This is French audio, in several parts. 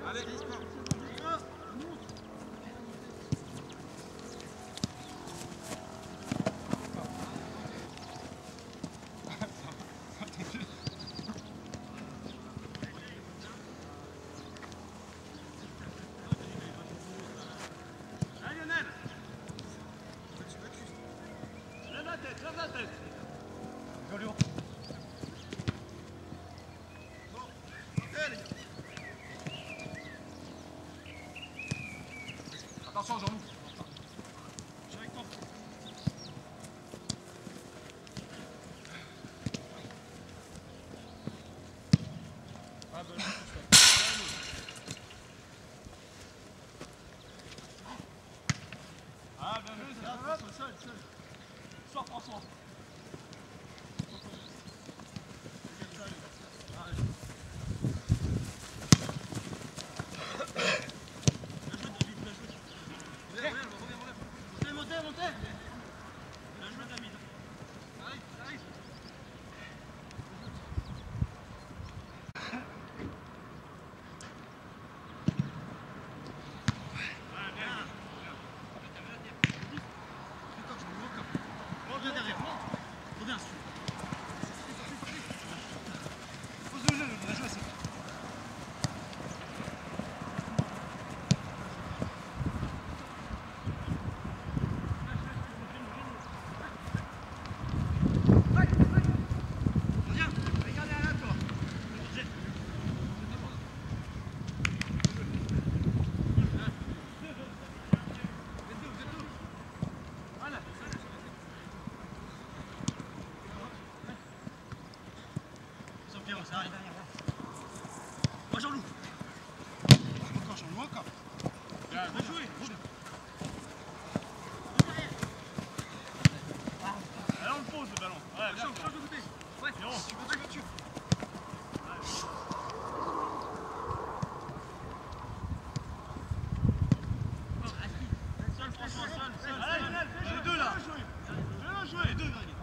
Attention Jean-Loup. Ah bien joué, seul. Sors François. Moi Jean-Loup. Encore Jean-Loup, encore. Bien joué. Allez, on le pose le ballon. Ouais, bien. Change de côté. Ouais. Tu veux. Seul François, seul. Allez Lionel, fais les deux là. Bien joué. Les deux, Greg.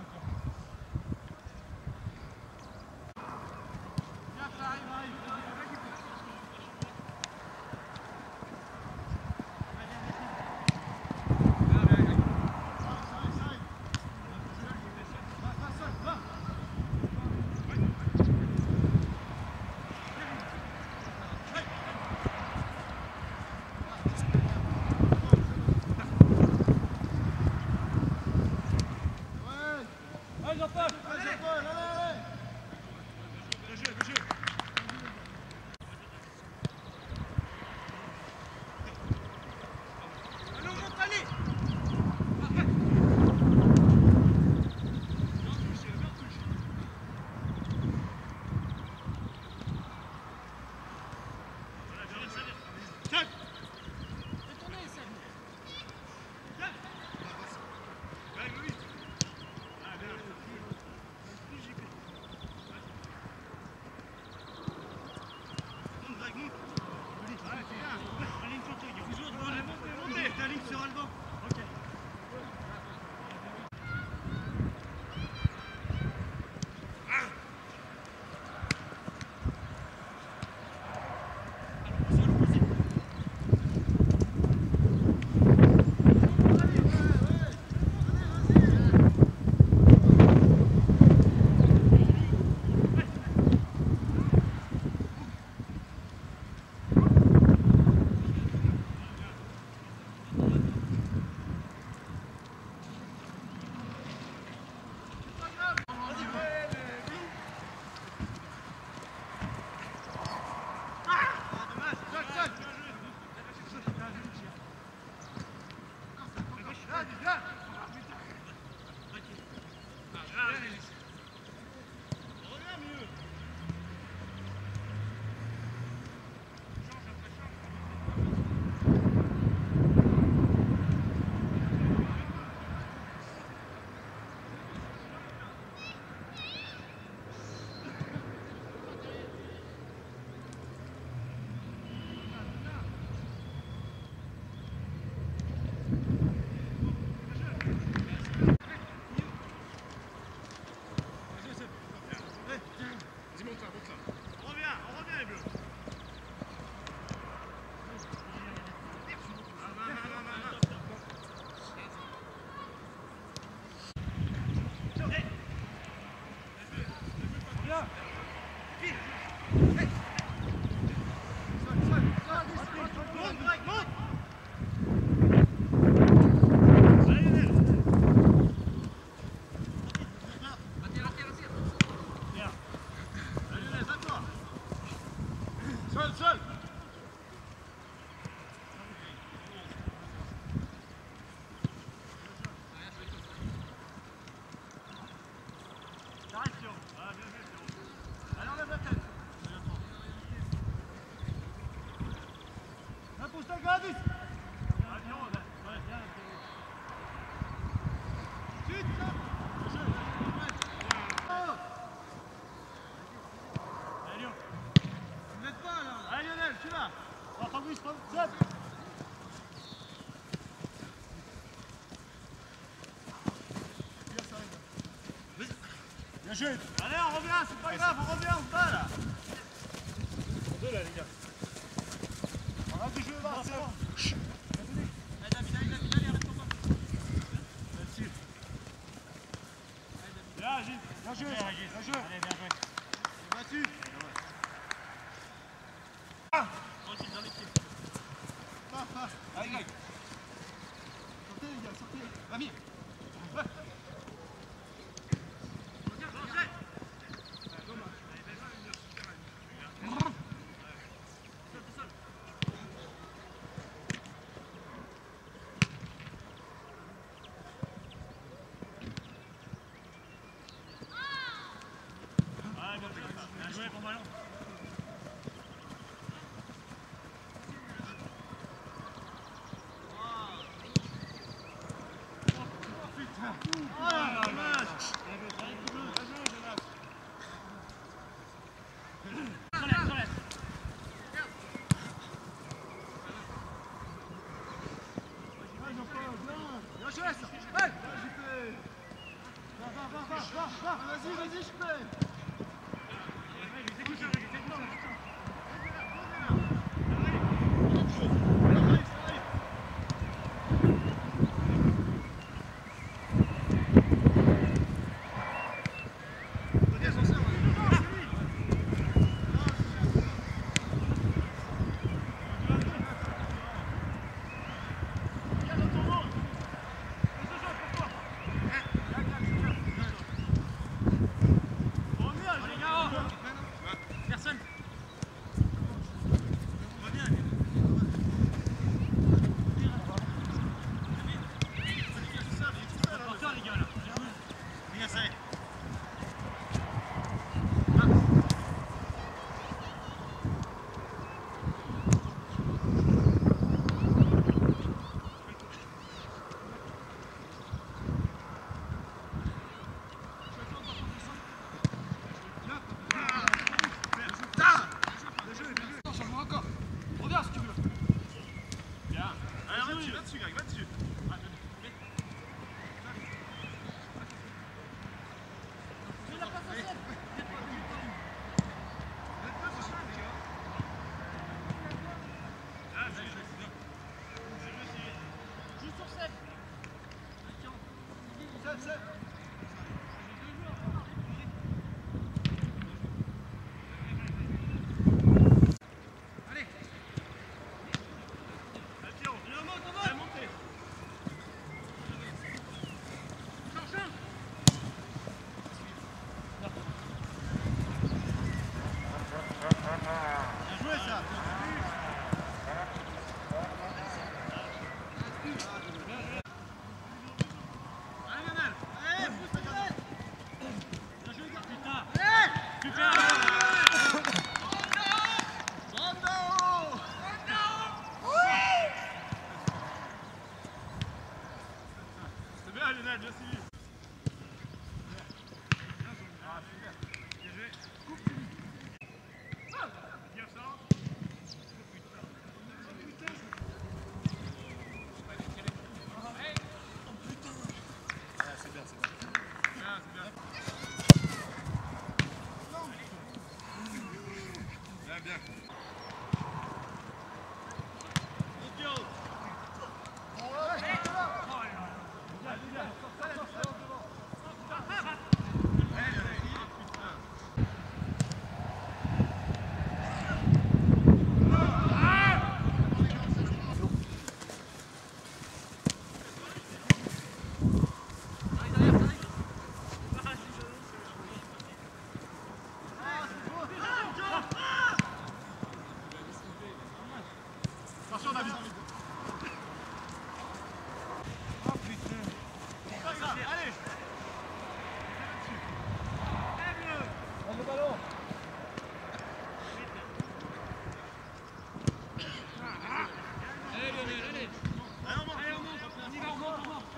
Seul, seul. T'arrêtes, Théo. Ah, bien vu, Théo. Allez, enlève la tête. Là, pousse ta gradis. Ah, Théo, ouais, bien, Théo. Suite, là. Allez, Lyon. Tu ne l'aides pas, là. Allez, Lionel, tu l'as. Oh, Fabrice, Zep. Bien joué. Allez, on revient, c'est pas grave, on revient, on se bat là. Deux là, les gars. Arrête de jouer, va, c'est bon. Allez, David, allez, arrête ton pas. Là-dessus. Bien, Gilles. Bien joué, bien joué. Allez, bien joué. Battu. Tranquille, dans l'équipe. Allez, Greg. Sortez, les gars, sortez. Rami. Ouais. Bien joué, bon ballon. Oh putain. Allez. Prends le ballon. Allez Lionel, allez. Allez, on monte. Allez, on monte. On y va, on monte, on monte.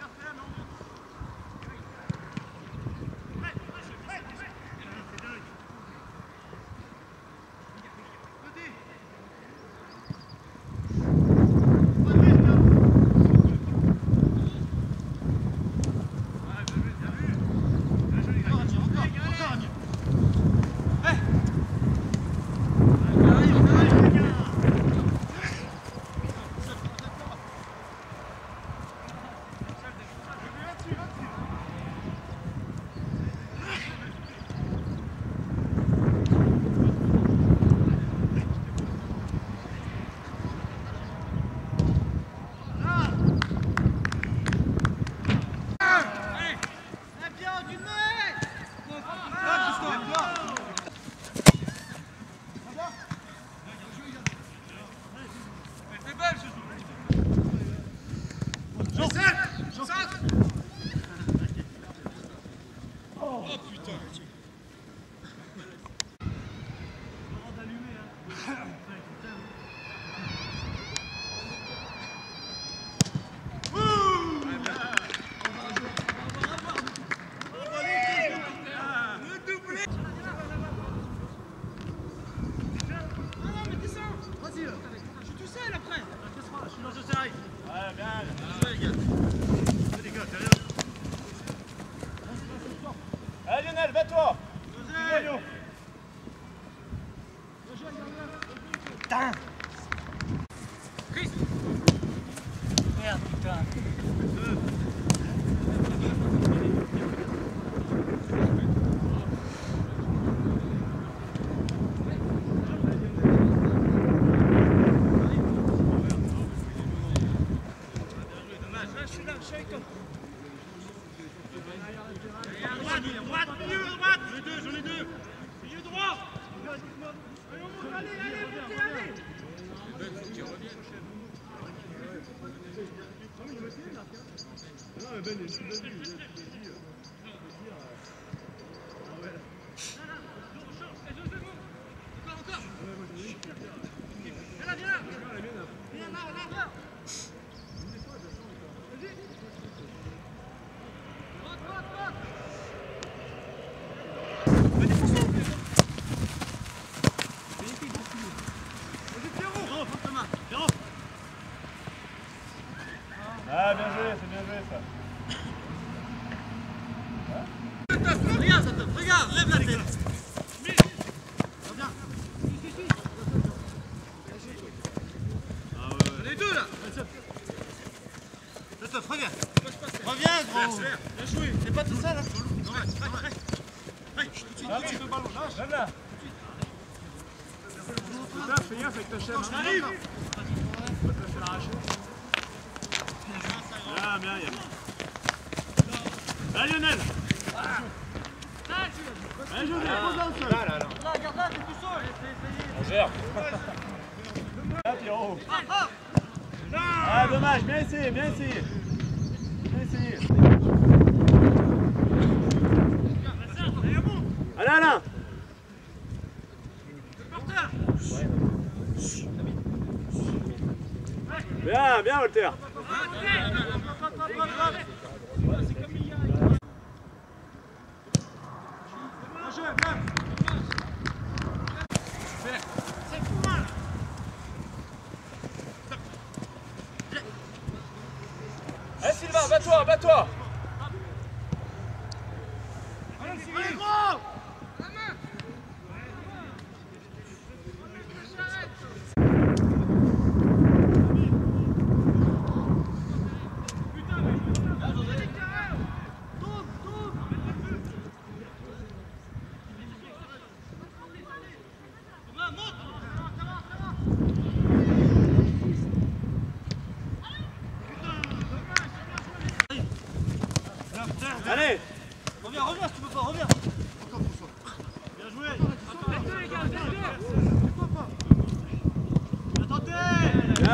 Allez Lionel, va-toi. Putain. Merde, putain. J'en ai deux. Milieu droit. Ah, bien joué, c'est bien joué ça. Regarde, ça te... Regarde, lève la tête. Les deux là. Reviens. Reviens, gros. Bien joué. T'es pas tout seul, hein. Lâche le ballon, lâche. Lâche là. Fais gaffe avec ta chaîne. J'arrive. Bien, bien, Yann. Allez Lionel. Allez José, pose un seul. Là, Regarde là, t'es tout seul. on gère. Là, Pierrot. Ah, dommage, bien essayé, bien essayé. Bien essayé. Allez, Alain. Bien, bien, Walter. Allez Sylvain, bats-toi, bats-toi. Allez, gros.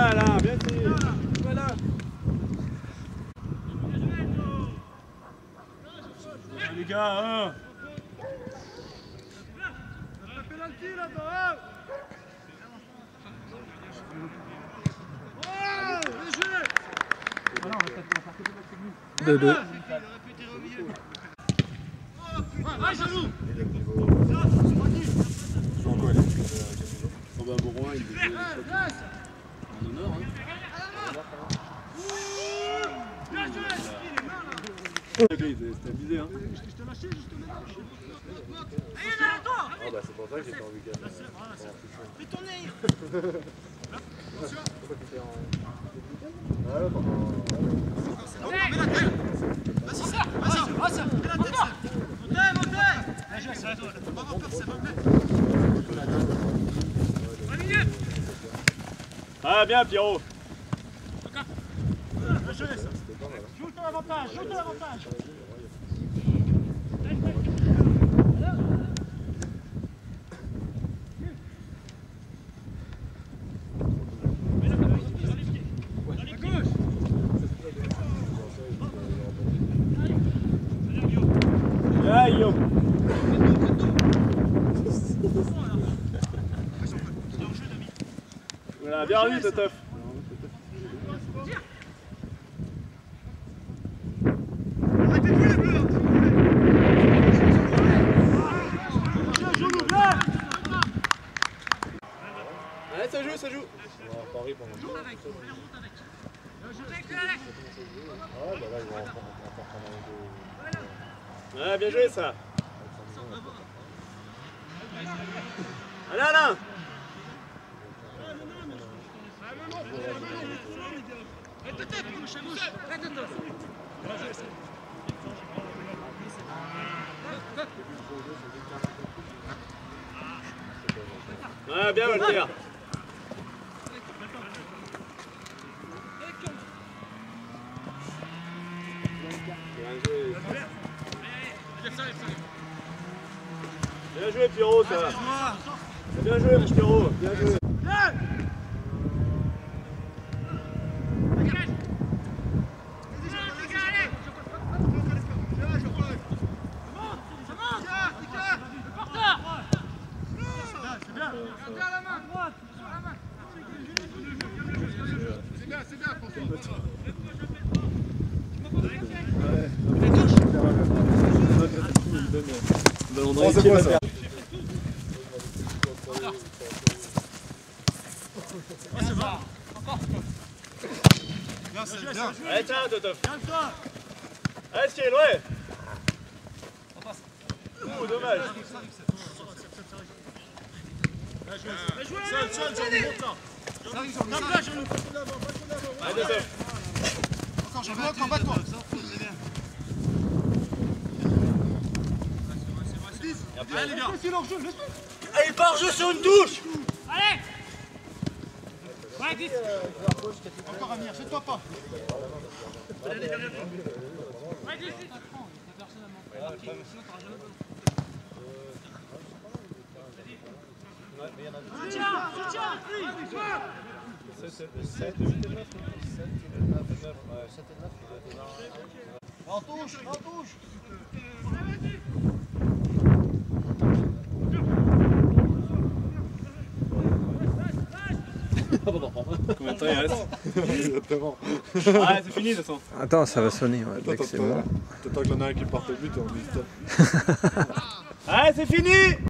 Alain, bien tiré. Voilà. Les gars, hein. La pénalty là-bas. Oh, bien joué. De deux. Ah, genou. Oh bah Bourgoin, il est en honneur. C'était abusé, hein. Je te lâchais juste maintenant. Allez, derrière toi. Ah bah c'est pour ça que j'étais en week-end. Fais tourner. Pourquoi t'étais en... Ah ouais, pendant... Mets la tête. Vas-y, ça. Vas-y. Mets la tête. Montez. Va pas faire ça, va faire. 20 minutes. Ah bien Pierrot. Joue ton avantage, joue ton avantage. Bien Guillaume. Voilà, bien revu Totof. Allez, ça joue. Paris pendant le Avec. Ah bah là, ils vont encore prendre un Ah bien joué ça. Allez Alain. Ah bien Walter. Bien joué Pierrot ça. Bien joué mon Pierrot. Bien joué. Oh, c'est quoi ça? Allez tiens Totof. Allez Cyril, ouais. Ouh dommage. Seul, Allez Totof. Encore, je bloque en bas de toi. Allez les gars. Allez par jeu sur une touche. Allez. Ouais, 10. Encore à venir, jette-toi pas. Ouais, 10. Soutiens. En touche. Combien de temps il reste? Exactement. Ah c'est fini de toute façon. Attends, ça va sonner. Ouais, dès que c'est bon. T'attends qu'il y en a un qui parte au but et on dit stop. Allez c'est fini.